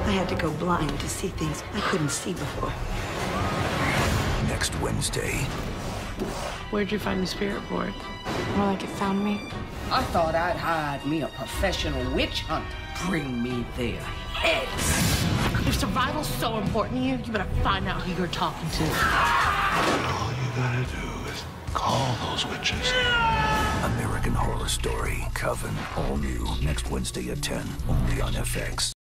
I had to go blind to see things I couldn't see before. Next Wednesday. Where'd you find the spirit board? More like it found me. I thought I'd hired me a professional witch hunter. Bring me their heads. If survival's so important to you, you better find out who you're talking to. All you gotta do is call those witches. American Horror Story Coven. All new next Wednesday at 10. Only on FX.